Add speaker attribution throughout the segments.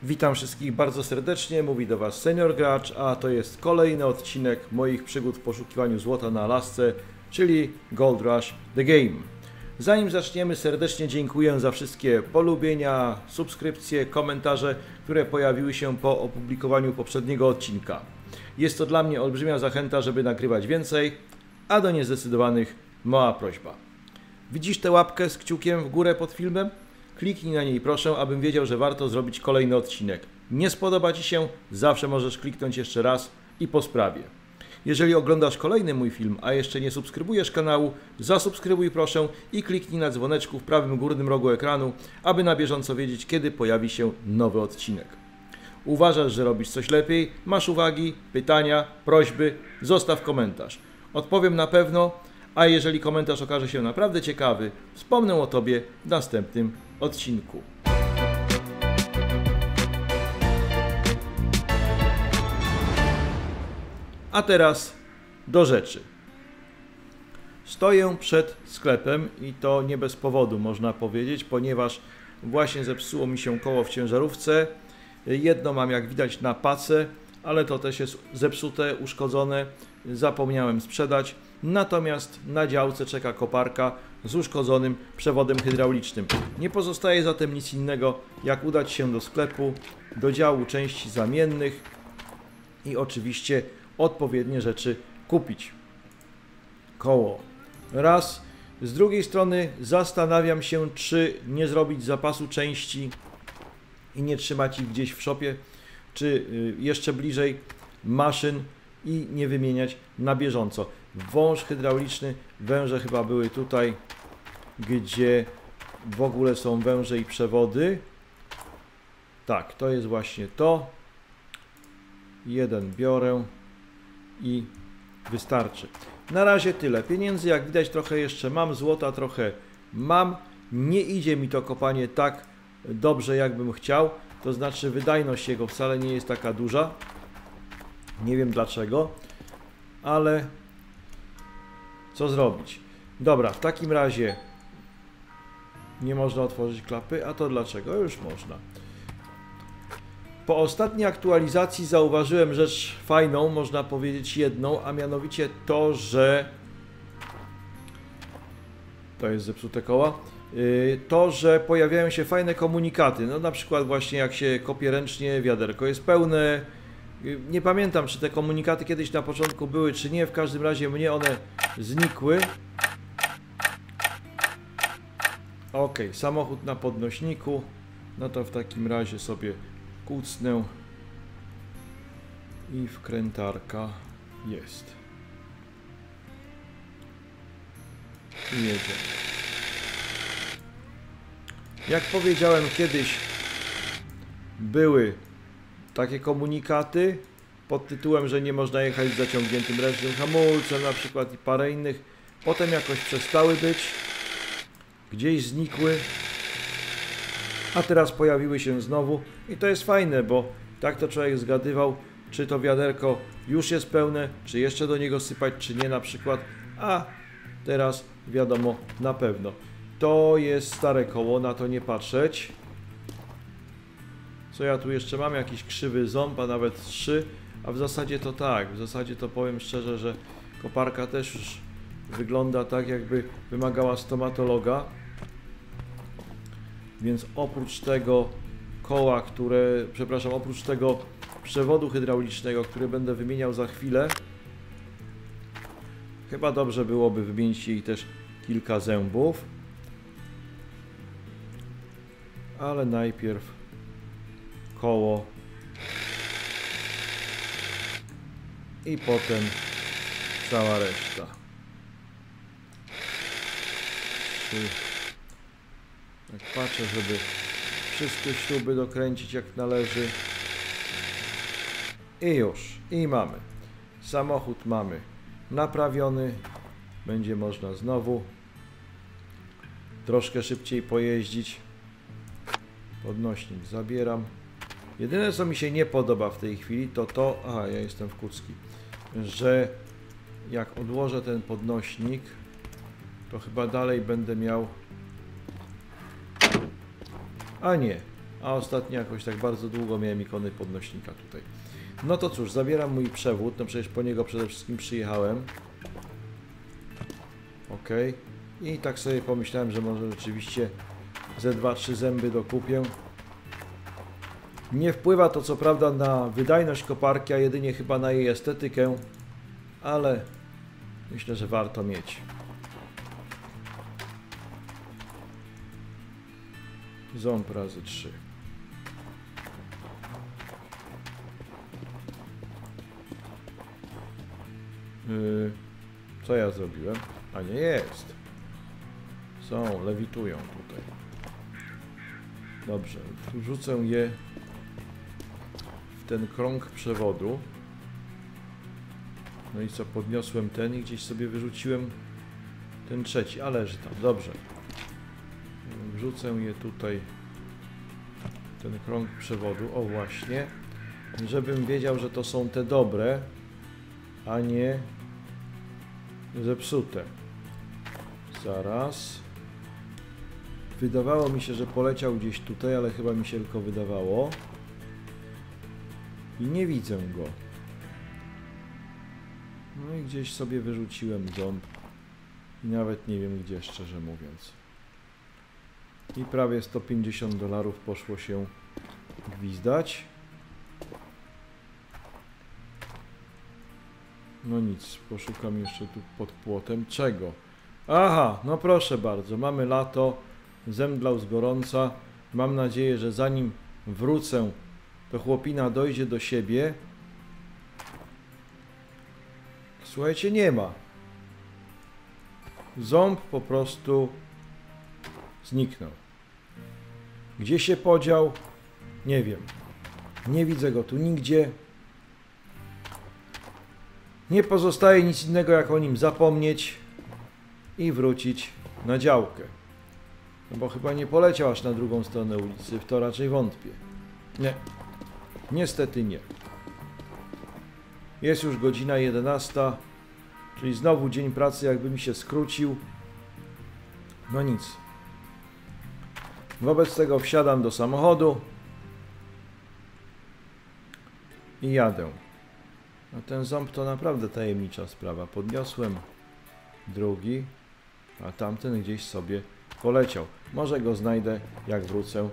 Speaker 1: Witam wszystkich bardzo serdecznie, mówi do Was Senior Gracz, a to jest kolejny odcinek moich przygód w poszukiwaniu złota na Alasce, czyli Gold Rush The Game. Zanim zaczniemy, serdecznie dziękuję za wszystkie polubienia, subskrypcje, komentarze, które pojawiły się po opublikowaniu poprzedniego odcinka. Jest to dla mnie olbrzymia zachęta, żeby nagrywać więcej, a do niezdecydowanych mała prośba. Widzisz tę łapkę z kciukiem w górę pod filmem? Kliknij na niej proszę, abym wiedział, że warto zrobić kolejny odcinek. Nie spodoba Ci się? Zawsze możesz kliknąć jeszcze raz i po sprawie. Jeżeli oglądasz kolejny mój film, a jeszcze nie subskrybujesz kanału, zasubskrybuj proszę i kliknij na dzwoneczku w prawym górnym rogu ekranu, aby na bieżąco wiedzieć, kiedy pojawi się nowy odcinek. Uważasz, że robisz coś lepiej? Masz uwagi, pytania, prośby? Zostaw komentarz. Odpowiem na pewno, a jeżeli komentarz okaże się naprawdę ciekawy, wspomnę o Tobie w następnym odcinku. A teraz do rzeczy. Stoję przed sklepem i to nie bez powodu, można powiedzieć, ponieważ właśnie zepsuło mi się koło w ciężarówce. Jedno mam, jak widać, na pacę, ale to też jest zepsute, uszkodzone. Zapomniałem sprzedać. Natomiast na działce czeka koparka z uszkodzonym przewodem hydraulicznym. Nie pozostaje zatem nic innego, jak udać się do sklepu, do działu części zamiennych i oczywiście odpowiednie rzeczy kupić. Koło raz. Z drugiej strony zastanawiam się, czy nie zrobić zapasu części i nie trzymać ich gdzieś w szopie, czy jeszcze bliżej maszyn i nie wymieniać na bieżąco. Wąż hydrauliczny, węże chyba były tutaj, gdzie w ogóle są węże i przewody. Tak, to jest właśnie to. Jeden biorę i wystarczy. Na razie tyle. Pieniędzy, jak widać, trochę jeszcze mam, złota trochę mam. Nie idzie mi to kopanie tak dobrze, jakbym chciał. To znaczy wydajność jego wcale nie jest taka duża. Nie wiem dlaczego, ale co zrobić? Dobra, w takim razie nie można otworzyć klapy, a to dlaczego? Już można. Po ostatniej aktualizacji zauważyłem rzecz fajną, można powiedzieć jedną, a mianowicie to, że to jest zepsute koła. To, że pojawiają się fajne komunikaty. No na przykład właśnie jak się kopie ręcznie, wiaderko jest pełne. Nie pamiętam, czy te komunikaty kiedyś na początku były, czy nie. W każdym razie mnie one znikły. Ok, samochód na podnośniku. No to w takim razie sobie kucnę. I wkrętarka jest. I jedziemy. Jak powiedziałem kiedyś, były takie komunikaty pod tytułem, że nie można jechać z zaciągniętym ręcznym hamulcem na przykład i parę innych. Potem jakoś przestały być, gdzieś znikły, a teraz pojawiły się znowu i to jest fajne, bo tak to człowiek zgadywał, czy to wiaderko już jest pełne, czy jeszcze do niego sypać, czy nie na przykład, a teraz wiadomo na pewno. To jest stare koło, na to nie patrzeć. Co ja tu jeszcze mam? Jakiś krzywy ząb, a nawet 3. A w zasadzie to tak. W zasadzie to powiem szczerze, że koparka też już wygląda tak, jakby wymagała stomatologa. Więc oprócz tego koła, oprócz tego przewodu hydraulicznego, który będę wymieniał za chwilę, chyba dobrze byłoby wymienić jej też kilka zębów. Ale najpierw koło i potem cała reszta. Tak patrzę, żeby wszystkie śruby dokręcić jak należy. I już. I mamy. Samochód mamy naprawiony. Będzie można znowu troszkę szybciej pojeździć. Podnośnik zabieram. Jedyne, co mi się nie podoba w tej chwili, to to, aha, ja jestem w Kucki, że jak odłożę ten podnośnik, to chyba dalej będę miał, a nie, a ostatnio jakoś tak bardzo długo miałem ikony podnośnika tutaj. No to cóż, zabieram mój przewód, no przecież po niego przede wszystkim przyjechałem. Ok. I tak sobie pomyślałem, że może rzeczywiście ze 2-3 zęby dokupię. Nie wpływa to co prawda na wydajność koparki, a jedynie chyba na jej estetykę, ale myślę, że warto mieć. Ząb razy 3. Co ja zrobiłem? A nie jest. Są, lewitują tutaj. Dobrze, wrzucę je w ten krąg przewodu. No i co, podniosłem ten i gdzieś sobie wyrzuciłem ten trzeci, a leży tam, dobrze. Wrzucę je tutaj, ten krąg przewodu, o właśnie, żebym wiedział, że to są te dobre, a nie zepsute. Zaraz. Wydawało mi się, że poleciał gdzieś tutaj, ale chyba mi się tylko wydawało. I nie widzę go. No i gdzieś sobie wyrzuciłem ząb. I nawet nie wiem gdzie, szczerze mówiąc. I prawie $150 poszło się gwizdać. No nic, poszukam jeszcze tu pod płotem. Czego? Aha, no proszę bardzo, mamy lato, zemdlał z gorąca. Mam nadzieję, że zanim wrócę, to chłopina dojdzie do siebie. Słuchajcie, nie ma. Ząb po prostu zniknął. Gdzie się podział? Nie wiem. Nie widzę go tu nigdzie. Nie pozostaje nic innego, jak o nim zapomnieć i wrócić na działkę. No bo chyba nie poleciał aż na drugą stronę ulicy, w to raczej wątpię. Nie. Niestety nie. Jest już godzina 11, czyli znowu dzień pracy jakby mi się skrócił. No nic. Wobec tego wsiadam do samochodu i jadę. No ten ząb to naprawdę tajemnicza sprawa. Podniosłem drugi, a tamten gdzieś sobie poleciał. Może go znajdę, jak wrócę.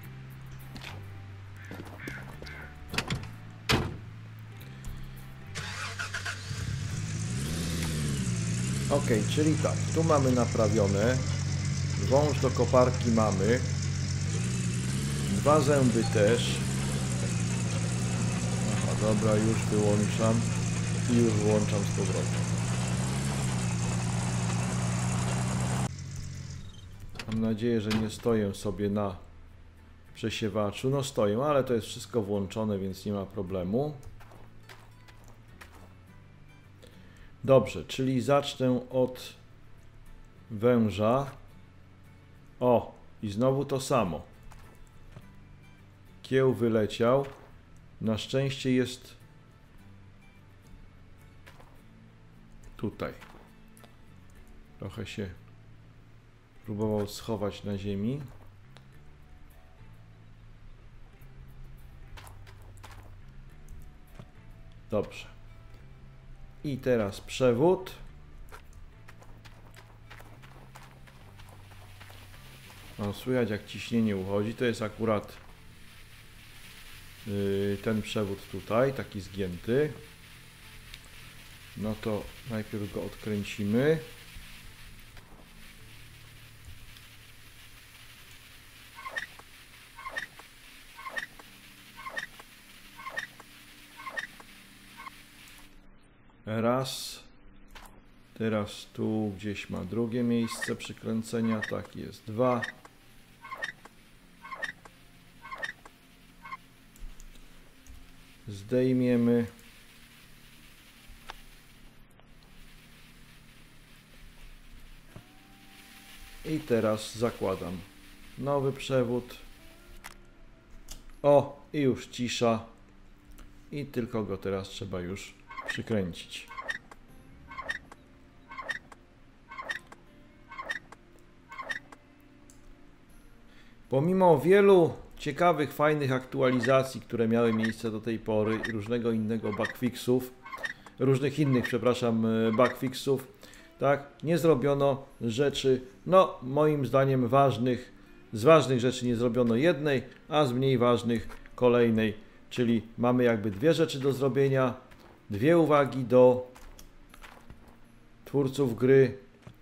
Speaker 1: Ok, czyli tak, tu mamy naprawione. Wąż do koparki mamy. Dwa zęby też. Aha, dobra, już wyłączam. I już włączam z powrotem. Mam nadzieję, że nie stoję sobie na przesiewaczu. No stoję, ale to jest wszystko włączone, więc nie ma problemu. Dobrze, czyli zacznę od węża. O, i znowu to samo. Kieł wyleciał. Na szczęście jest tutaj. Trochę się próbował schować na ziemi. Dobrze. I teraz przewód. No, słychać jak ciśnienie uchodzi. To jest akurat ten przewód tutaj, taki zgięty. No to najpierw go odkręcimy. Raz. Teraz tu gdzieś ma drugie miejsce przykręcenia. Tak jest. Dwa. Zdejmiemy. I teraz zakładam nowy przewód. O, i już cisza. I tylko go teraz trzeba już przykręcić. Pomimo wielu ciekawych, fajnych aktualizacji, które miały miejsce do tej pory i różnego innego bugfixów, różnych innych, przepraszam, bugfixów, tak, nie zrobiono rzeczy, no moim zdaniem z ważnych rzeczy nie zrobiono jednej, a z mniej ważnych kolejnej, czyli mamy jakby dwie rzeczy do zrobienia, dwie uwagi do twórców gry,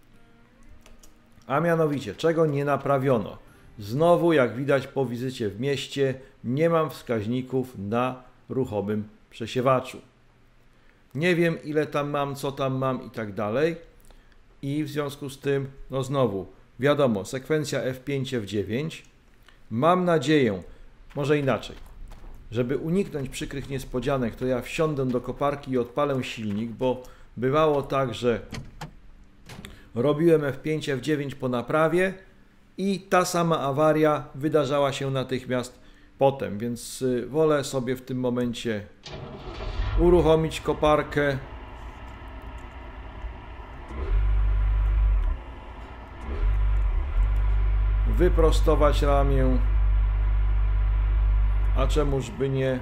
Speaker 1: a mianowicie, czego nie naprawiono. Znowu, jak widać po wizycie w mieście, nie mam wskaźników na ruchomym przesiewaczu. Nie wiem, ile tam mam, co tam mam i tak dalej. I w związku z tym, no znowu, wiadomo, sekwencja F5, F9. Mam nadzieję, może inaczej, żeby uniknąć przykrych niespodzianek, to ja wsiądę do koparki i odpalę silnik, bo bywało tak, że robiłem F5, F9 po naprawie i ta sama awaria wydarzała się natychmiast potem, więc wolę sobie w tym momencie uruchomić koparkę. Wyprostować ramię. A czemuż by nie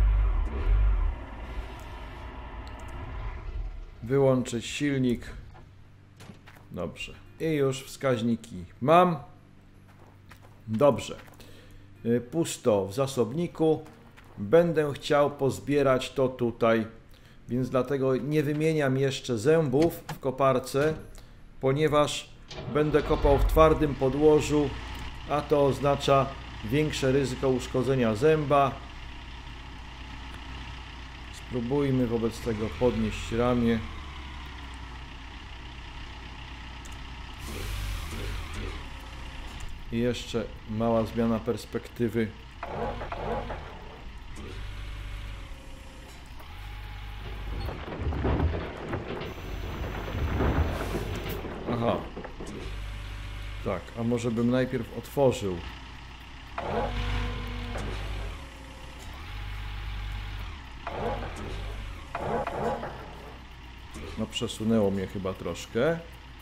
Speaker 1: wyłączyć silnik. Dobrze. I już wskaźniki mam. Dobrze. Pusto w zasobniku. Będę chciał pozbierać to tutaj, więc dlatego nie wymieniam jeszcze zębów w koparce, ponieważ będę kopał w twardym podłożu, a to oznacza większe ryzyko uszkodzenia zęba. Spróbujmy wobec tego podnieść ramię. I jeszcze mała zmiana perspektywy. Aha. Tak, a może bym najpierw otworzył. No przesunęło mnie chyba troszkę.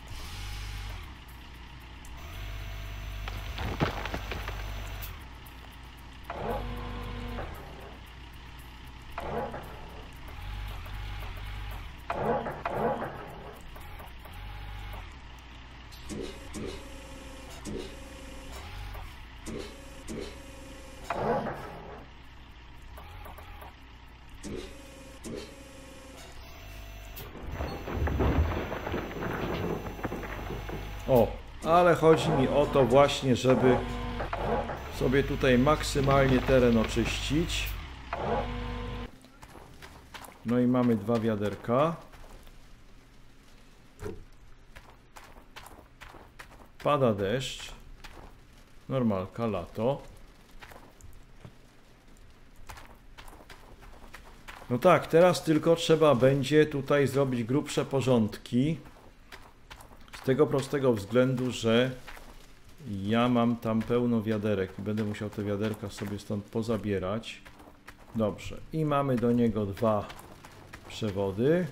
Speaker 1: O, ale chodzi mi o to właśnie, żeby sobie tutaj maksymalnie teren oczyścić. No i mamy dwa wiaderka. Pada deszcz. Normalka, lato. No tak, teraz tylko trzeba będzie tutaj zrobić grubsze porządki. Z tego prostego względu, że ja mam tam pełno wiaderek i będę musiał te wiaderka sobie stąd pozabierać. Dobrze. I mamy do niego dwa przewody.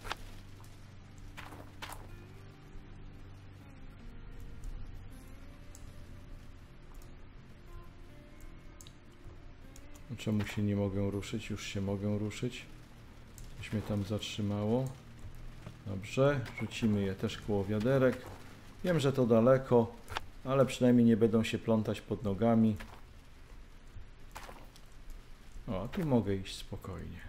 Speaker 1: Czemu się nie mogę ruszyć? Już się mogę ruszyć. Coś mnie tam zatrzymało. Dobrze, rzucimy je też koło wiaderek. Wiem, że to daleko, ale przynajmniej nie będą się plątać pod nogami. O, tu mogę iść spokojnie.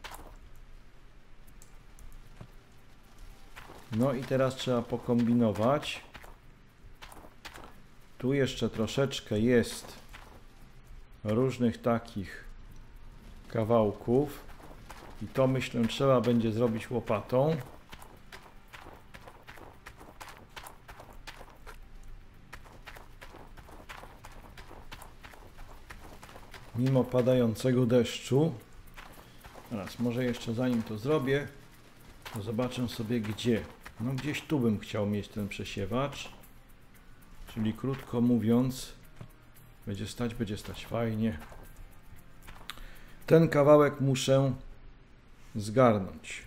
Speaker 1: No i teraz trzeba pokombinować. Tu jeszcze troszeczkę jest różnych takich kawałków i to myślę trzeba będzie zrobić łopatą. Mimo padającego deszczu. Teraz może jeszcze zanim to zrobię, to zobaczę sobie gdzie. No gdzieś tu bym chciał mieć ten przesiewacz. Czyli krótko mówiąc, będzie stać fajnie. Ten kawałek muszę zgarnąć.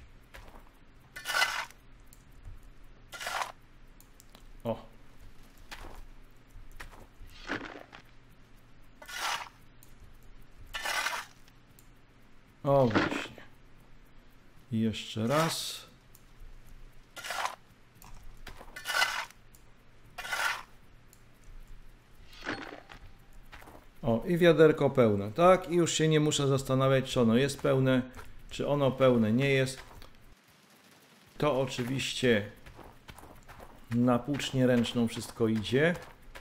Speaker 1: O. O właśnie. I jeszcze raz. O, i wiaderko pełne, tak? I już się nie muszę zastanawiać, czy ono jest pełne, czy ono pełne nie jest. To oczywiście na płucznię ręczną wszystko idzie.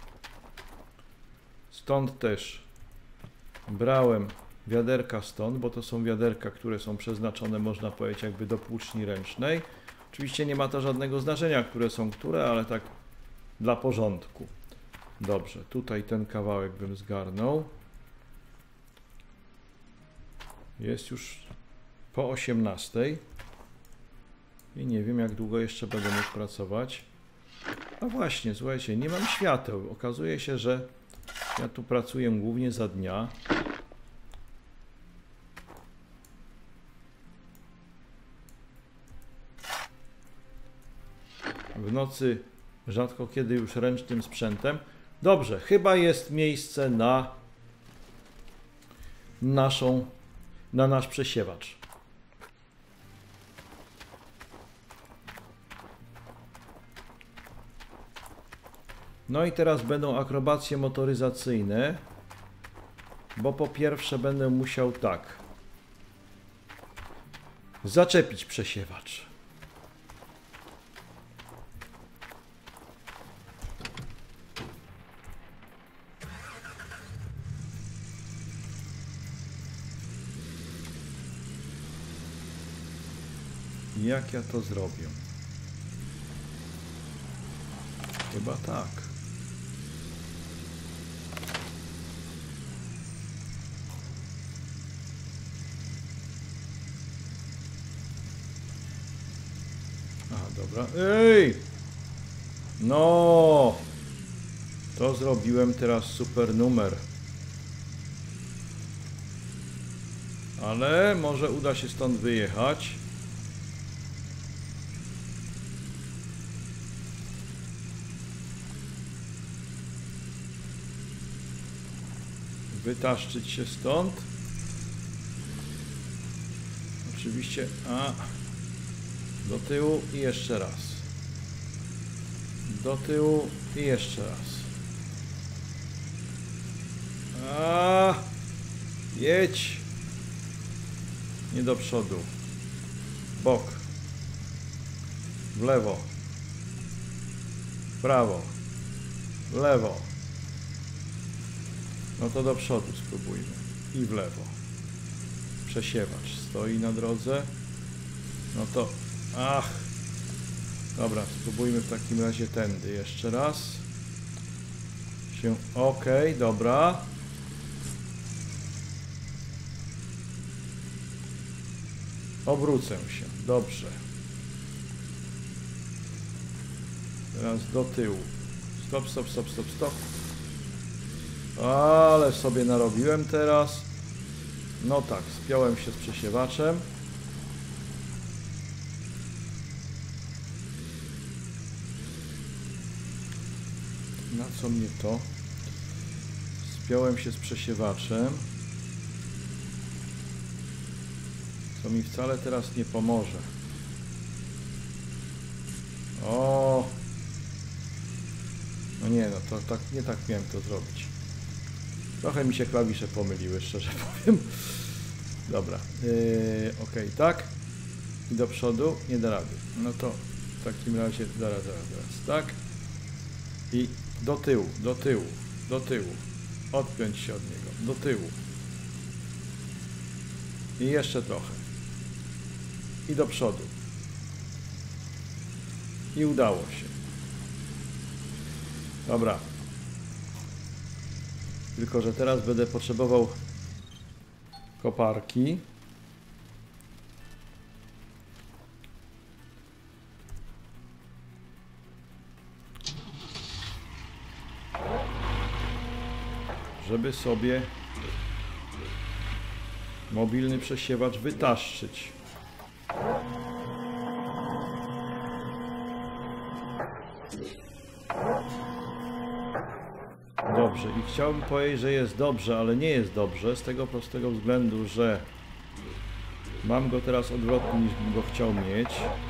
Speaker 1: Stąd też brałem wiaderka stąd, bo to są wiaderka, które są przeznaczone, można powiedzieć, jakby do płuczni ręcznej. Oczywiście nie ma to żadnego znaczenia, które są które, ale tak dla porządku. Dobrze, tutaj ten kawałek bym zgarnął. Jest już po 18. I nie wiem, jak długo jeszcze będę mógł pracować. A właśnie, słuchajcie, nie mam świateł. Okazuje się, że ja tu pracuję głównie za dnia. W nocy rzadko kiedy już ręcznym sprzętem. Dobrze, chyba jest miejsce na nasz przesiewacz. No i teraz będą akrobacje motoryzacyjne, bo po pierwsze będę musiał tak zaczepić przesiewacz. Jak ja to zrobię? Chyba tak. Aha, dobra. Ej! No! To zrobiłem teraz super numer. Ale może uda się stąd wyjechać. Wytaszczyć się stąd. Oczywiście, do tyłu i jeszcze raz. Do tyłu i jeszcze raz. Jedź. Nie do przodu. W bok. W lewo. W prawo. W lewo. No to do przodu spróbujmy. I w lewo. Przesiewacz stoi na drodze. No to... Dobra, spróbujmy w takim razie tędy. Jeszcze raz. Okej, dobra. Obrócę się. Dobrze. Teraz do tyłu. Stop, stop, stop, stop, stop. Ale sobie narobiłem teraz. No tak, spiąłem się z przesiewaczem. Na co mnie to? Spiąłem się z przesiewaczem. Co mi wcale teraz nie pomoże. O! No nie, no to tak, nie tak miałem to zrobić. Trochę mi się klawisze pomyliły, szczerze powiem. Dobra. Ok, tak. I do przodu nie da rady. No to w takim razie zaraz. Tak. I do tyłu, do tyłu, do tyłu. Odpiąć się od niego. Do tyłu. I jeszcze trochę. I do przodu. I udało się. Dobra. Tylko że teraz będę potrzebował koparki. Żeby sobie mobilny przesiewacz wytaszczyć. Dobrze, i chciałbym powiedzieć, że jest dobrze, ale nie jest dobrze, z tego prostego względu, że Mam go teraz odwrotnie niż bym go chciał mieć.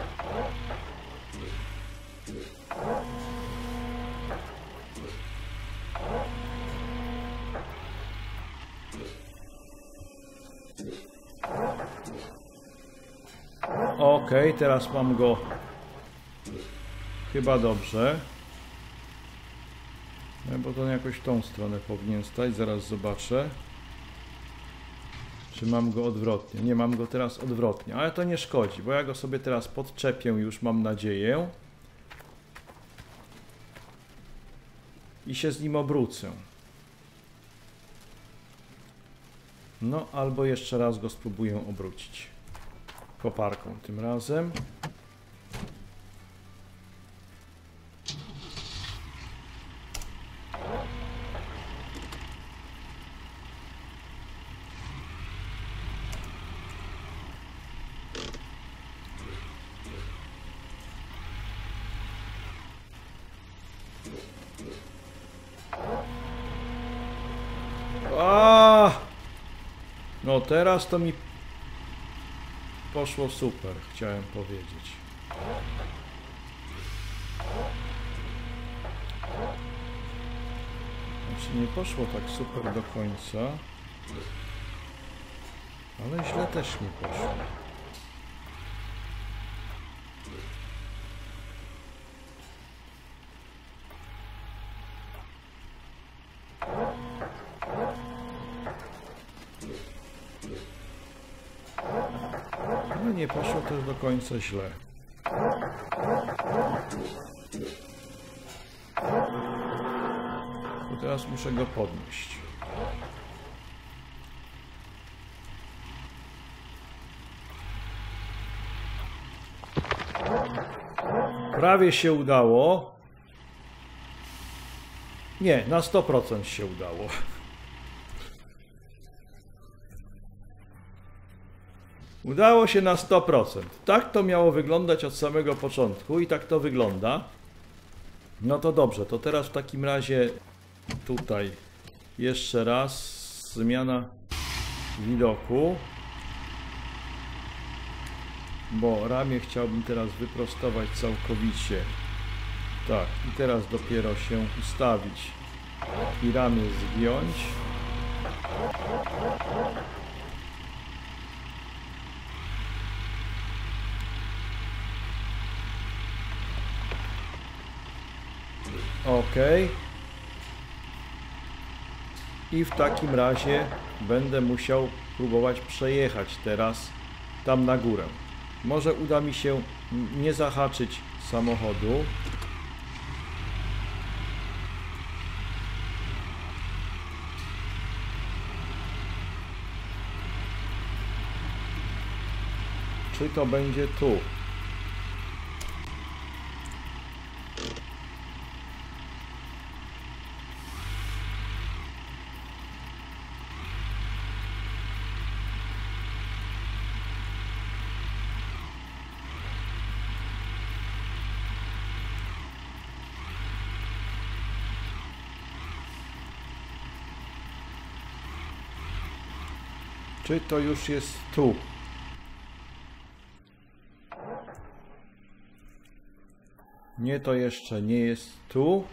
Speaker 1: Ok, teraz mam go chyba dobrze. No, bo to jakoś w tą stronę powinien stać, zaraz zobaczę. Czy mam go odwrotnie? Nie, mam go teraz odwrotnie, ale to nie szkodzi, bo ja go sobie teraz podczepię już, mam nadzieję. I się z nim obrócę. No, albo jeszcze raz go spróbuję obrócić. Koparką tym razem. No teraz to mi poszło super, chciałem powiedzieć. Znaczy nie poszło tak super do końca, ale źle też nie poszło. No nie poszło też do końca źle. To teraz muszę go podnieść. Prawie się udało. Nie, na 100% się udało. Udało się na 100%. Tak to miało wyglądać od samego początku i tak to wygląda. No to dobrze, to teraz w takim razie tutaj jeszcze raz zmiana widoku. Bo ramię chciałbym teraz wyprostować całkowicie. Tak, i teraz dopiero się ustawić i ramię zgiąć. Ok. I w takim razie będę musiał próbować przejechać teraz tam na górę. Może uda mi się nie zahaczyć samochodu. Czy to będzie tu? Czy to już jest tu? Nie, to jeszcze nie jest tu.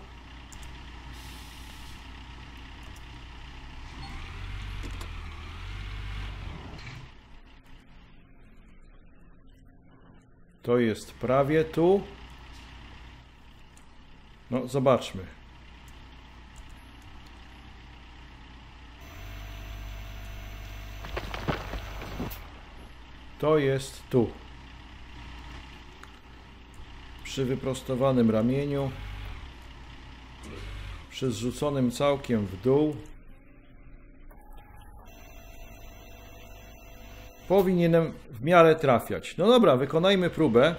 Speaker 1: To jest prawie tu. No, zobaczmy. To jest tu. Przy wyprostowanym ramieniu, przy zrzuconym całkiem w dół, powinienem w miarę trafiać. No dobra, wykonajmy próbę.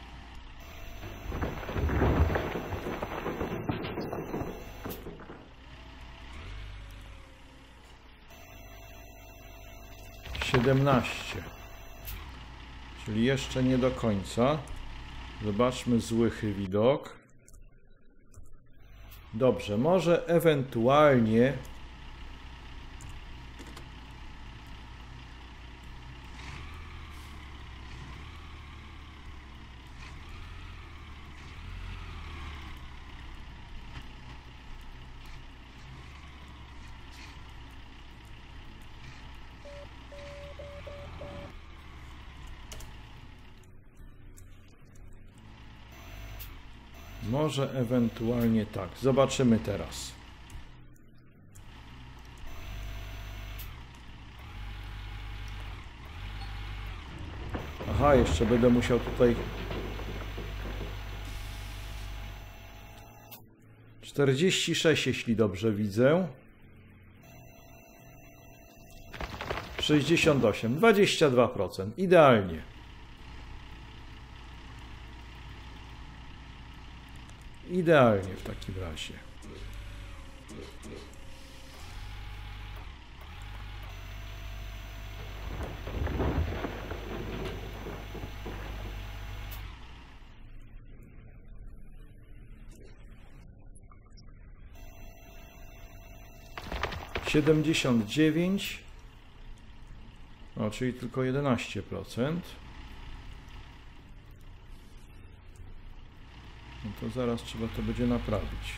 Speaker 1: Czyli jeszcze nie do końca. Zobaczmy złychy widok. Dobrze, może ewentualnie Może ewentualnie tak. Zobaczymy teraz. Aha, jeszcze będę musiał tutaj 46, jeśli dobrze widzę. 68, 22%. Idealnie. Idealnie w takim razie. Siedemdziesiąt dziewięć, no, czyli tylko 11%. No to zaraz trzeba to będzie naprawić.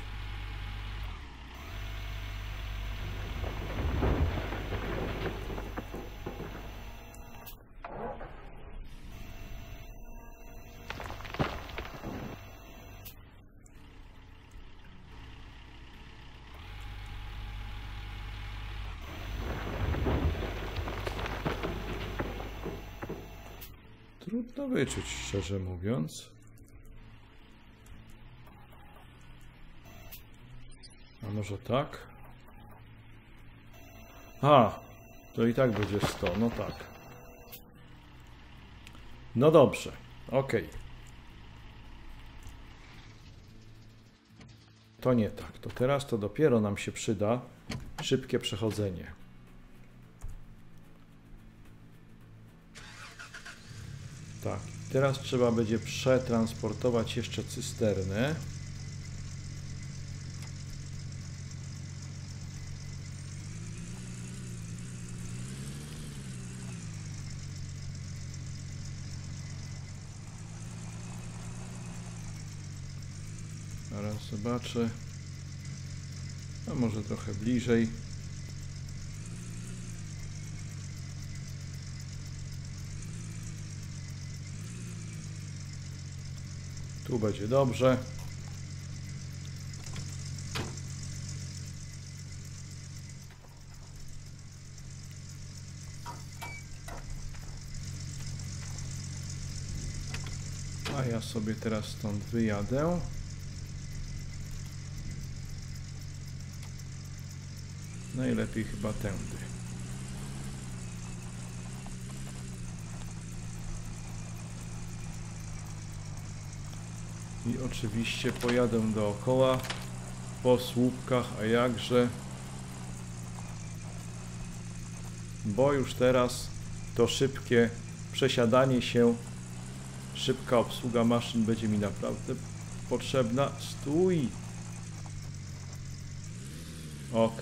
Speaker 1: Trudno wyczuć, szczerze mówiąc. A może tak? A, to i tak będzie 100, no tak. No dobrze, ok. To nie tak, to teraz to dopiero nam się przyda szybkie przechodzenie. Tak, teraz trzeba będzie przetransportować jeszcze cysternę. Zaraz zobaczę. A może trochę bliżej. Tu będzie dobrze. A ja sobie teraz stąd wyjadę. Najlepiej chyba tędy. I oczywiście pojadę dookoła po słupkach, a jakże, bo już teraz to szybkie przesiadanie się, szybka obsługa maszyn będzie mi naprawdę potrzebna. Stój! Ok.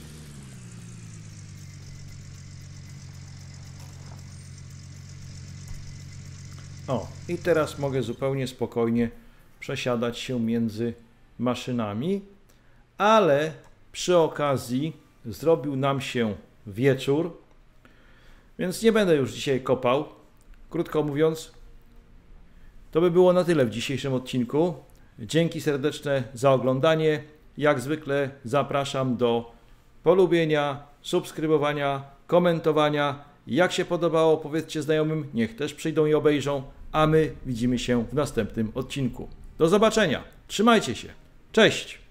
Speaker 1: O, i teraz mogę zupełnie spokojnie przesiadać się między maszynami, ale przy okazji zrobił nam się wieczór, więc nie będę już dzisiaj kopał. Krótko mówiąc, to by było na tyle w dzisiejszym odcinku. Dzięki serdeczne za oglądanie. Jak zwykle zapraszam do polubienia, subskrybowania, komentowania. Jak się podobało, powiedzcie znajomym, niech też przyjdą i obejrzą, a my widzimy się w następnym odcinku. Do zobaczenia, trzymajcie się, cześć!